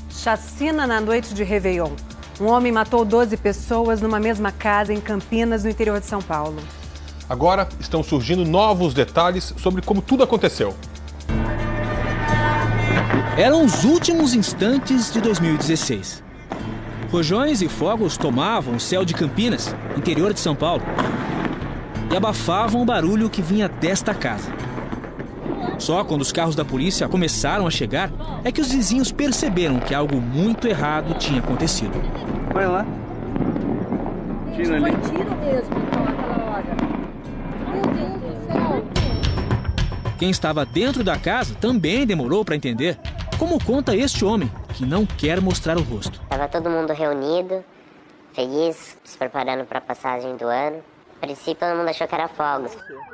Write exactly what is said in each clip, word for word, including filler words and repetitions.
Chacina na noite de Réveillon. Um homem matou doze pessoas numa mesma casa em Campinas, no interior de São Paulo. Agora estão surgindo novos detalhes sobre como tudo aconteceu. Eram os últimos instantes de dois mil e dezesseis. Rojões e fogos tomavam o céu de Campinas, interior de São Paulo, e abafavam o barulho que vinha desta casa. Só quando os carros da polícia começaram a chegar é que os vizinhos perceberam que algo muito errado tinha acontecido. Vai lá. Tiro ali. Foi tiro mesmo, então, naquela hora. Meu Deus do céu. Quem estava dentro da casa também demorou para entender, como conta este homem, que não quer mostrar o rosto. Tava todo mundo reunido, feliz, se preparando para a passagem do ano. A princípio, todo mundo achou que era fogos.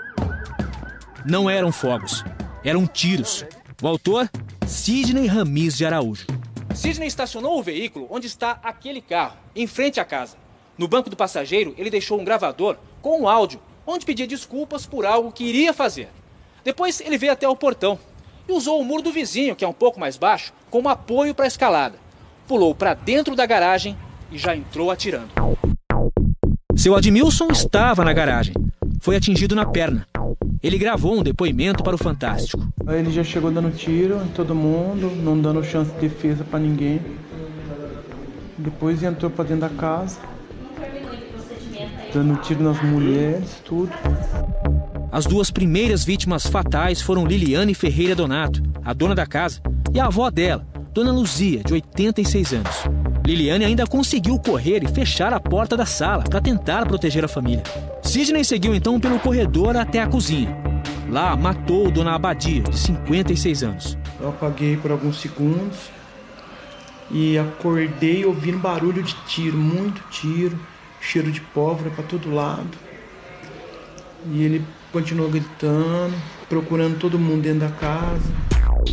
Não eram fogos, eram tiros. O autor, Sidney Ramiz de Araújo. Sidney estacionou o veículo onde está aquele carro, em frente à casa. No banco do passageiro, ele deixou um gravador com um áudio, onde pedia desculpas por algo que iria fazer. Depois, ele veio até o portão e usou o muro do vizinho, que é um pouco mais baixo, como apoio para a escalada. Pulou para dentro da garagem e já entrou atirando. Seu Admilson estava na garagem. Foi atingido na perna. Ele gravou um depoimento para o Fantástico. Aí ele já chegou dando tiro em todo mundo, não dando chance de defesa para ninguém. Depois entrou para dentro da casa, dando tiro nas mulheres, tudo. As duas primeiras vítimas fatais foram Liliane Ferreira Donato, a dona da casa, e a avó dela, Dona Luzia, de oitenta e seis anos. Liliane ainda conseguiu correr e fechar a porta da sala para tentar proteger a família. Sidney seguiu então pelo corredor até a cozinha. Lá matou Dona Abadia, de cinquenta e seis anos. Eu apaguei por alguns segundos e acordei ouvindo barulho de tiro, muito tiro, cheiro de pólvora para todo lado. E ele continuou gritando, procurando todo mundo dentro da casa.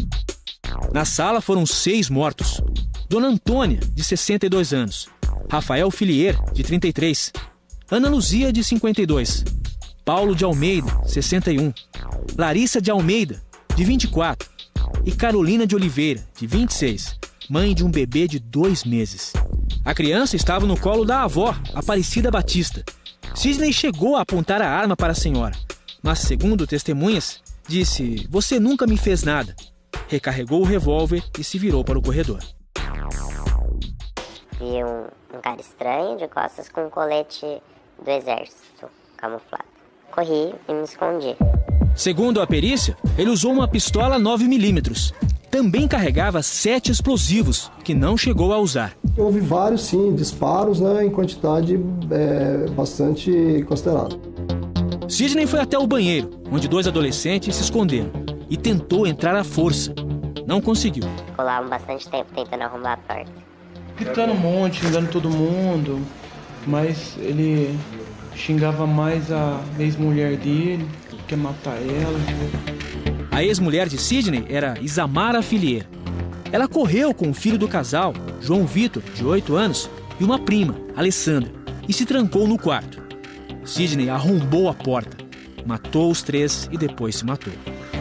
Na sala foram seis mortos. Dona Antônia, de sessenta e dois anos. Rafael Filier, de trinta e três. Ana Luzia, de cinquenta e dois. Paulo de Almeida, sessenta e um. Larissa de Almeida, de vinte e quatro. E Carolina de Oliveira, de vinte e seis. Mãe de um bebê de dois meses. A criança estava no colo da avó, Aparecida Batista. Sidney chegou a apontar a arma para a senhora, mas, segundo testemunhas, disse: "Você nunca me fez nada." Recarregou o revólver e se virou para o corredor. Vi um, um cara estranho de costas com um colete do exército camuflado. Corri e me escondi. Segundo a perícia, ele usou uma pistola nove milímetros. Também carregava sete explosivos, que não chegou a usar. Houve vários, sim, disparos, né, em quantidade é, bastante considerável. Sidney foi até o banheiro, onde dois adolescentes se esconderam, e tentou entrar à força. Não conseguiu. Ficou lá bastante tempo tentando arrombar a porta. Gritando um monte, xingando todo mundo, mas ele xingava mais a ex-mulher dele, quer matar ela. A ex-mulher de Sidney era Isamara Filier. Ela correu com o filho do casal, João Vitor, de oito anos, e uma prima, Alessandra, e se trancou no quarto. Sidney arrombou a porta, matou os três e depois se matou.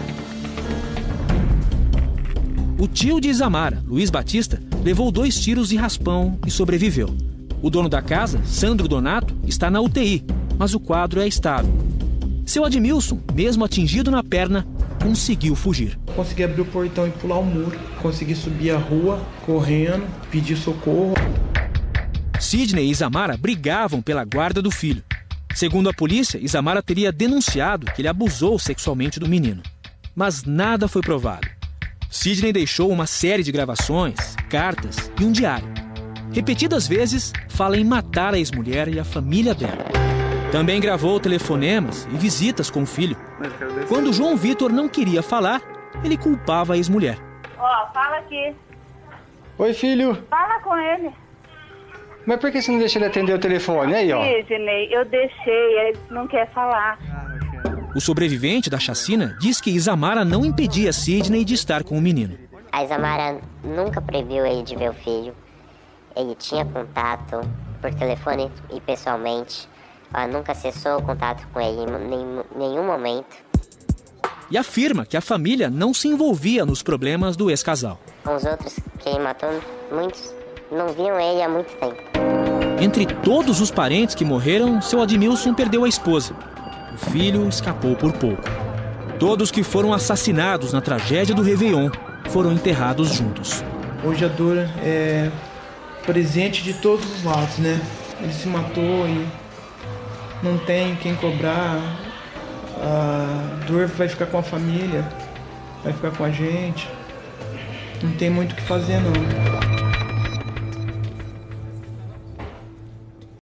O tio de Isamara, Luiz Batista, levou dois tiros de raspão e sobreviveu. O dono da casa, Sandro Donato, está na U T I, mas o quadro é estável. Seu Admilson, mesmo atingido na perna, conseguiu fugir. Consegui abrir o portão e pular o muro. Consegui subir a rua, correndo, pedir socorro. Sidney e Isamara brigavam pela guarda do filho. Segundo a polícia, Isamara teria denunciado que ele abusou sexualmente do menino. Mas nada foi provado. Sidney deixou uma série de gravações, cartas e um diário. Repetidas vezes, fala em matar a ex-mulher e a família dela. Também gravou telefonemas e visitas com o filho. Quando João Vitor não queria falar, ele culpava a ex-mulher. Ó, oh, fala aqui. Oi, filho. Fala com ele. Mas por que você não deixa ele atender o telefone? Aí, ó. Sidney, eu deixei, ele não quer falar. O sobrevivente da chacina diz que Isamara não impedia Sidney de estar com o menino. A Isamara nunca proibiu ele de ver o filho. Ele tinha contato por telefone e pessoalmente. Ela nunca cessou o contato com ele em nenhum momento. e afirma que a família não se envolvia nos problemas do ex-casal. Os outros que ele matou, muitos não viam ele há muito tempo. Entre todos os parentes que morreram, seu Admilson perdeu a esposa. O filho escapou por pouco. Todos que foram assassinados na tragédia do Réveillon foram enterrados juntos. Hoje a dor é presente de todos os lados, né? Ele se matou e não tem quem cobrar. A dor vai ficar com a família, vai ficar com a gente. Não tem muito o que fazer, não.